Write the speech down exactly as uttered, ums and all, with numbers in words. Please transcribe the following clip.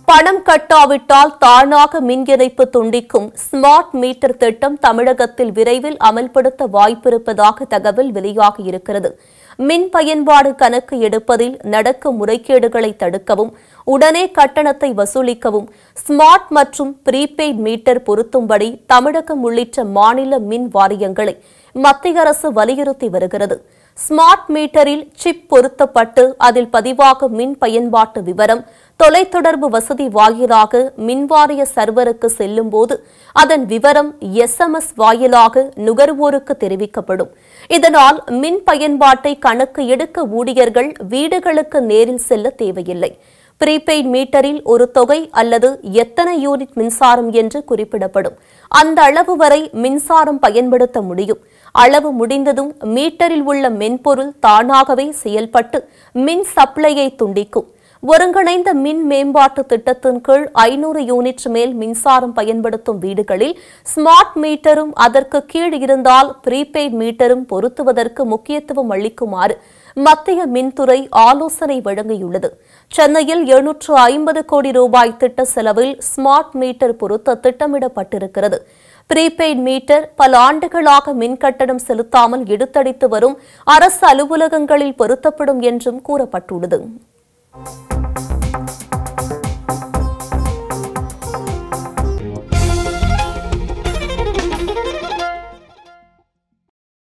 பணம் கட்டாவிட்டால் தானாக மின் இணைப்பு துண்டிக்கும் ஸ்மார்ட் மீட்டர் திட்டம் தமிழகத்தில் விரைவில் அமல்படுத்த வாய்ப்பிருப்பதாக தகவல் வெளியாகியிருக்கிறது. மின் பயன்பாடு கணக்கு எடுப்பதில் நடக்கும் முறைகேடுகளை தடுக்கவும், உடனே கட்டணத்தை வசூலிக்கவும் ஸ்மார்ட் மற்றும் ப்ரீபெய்ட் மீட்டர் பொருத்தும்படி தமிழகம் உள்ளிட்ட மாநில மின் வாரியங்களை மத்திய அரசு வலியுறுத்தி வருகிறது. ஸ்மார்ட் மீட்டரில் சிப் பொருத்தப்பட்டு அதில் பதிவாகும் மின் பயன்பாட்டு விவரம் தொலைத்தொடர்பு வசதி வாயிலாக மின்வாரிய சர்வருக்கு செல்லும் போது அதன் விவரம் எஸ் எம் எஸ் வாயிலாக நுகர்வோருக்கு தெரிவிக்கப்படும். இதனால் மின் பயன்பாட்டை கணக்கு எடுக்க ஊழியர்கள் வீடுகளுக்கு நேரில் செல்ல தேவையில்லை. ப்ரீபெய்ட் மீட்டரில் ஒரு தொகை அல்லது எத்தனை யூனிட் மின்சாரம் என்று குறிப்பிடப்படும். அந்த அளவு வரை மின்சாரம் பயன்படுத்த முடியும். அளவு முடிந்ததும் மீட்டரில் உள்ள மென்பொருள் தானாகவே செயல்பட்டு மின் சப்ளையை துண்டிக்கும். ஒருங்கிணைந்த மின் மேம்பாட்டு திட்டத்தின் கீழ் ஐநூறு யூனிட் மேல் மின்சாரம் பயன்படுத்தும் வீடுகளில் ஸ்மார்ட் மீட்டரும் அதற்கு கீழ் இருந்தால் ப்ரீபெய்ட் மீட்டரும் பொருத்துவதற்கு முக்கியத்துவம் அளிக்குமாறு மத்திய மின்துறை ஆலோசனை வழங்கியுள்ளது. சென்னையில் எழுநூற்று ஐம்பது கோடி ரூபாய் திட்ட செலவில் ஸ்மார்ட் மீட்டர் பொருத்த திட்டமிடப்பட்டிருக்கிறது. ப்ரீபெய்ட் மீட்டர் பல ஆண்டுகளாக மின் கட்டணம் செலுத்தாமல் எடுத்தடித்து வரும் அரசு அலுவலகங்களில் பொருத்தப்படும் என்றும் கூறப்பட்டுள்ளது.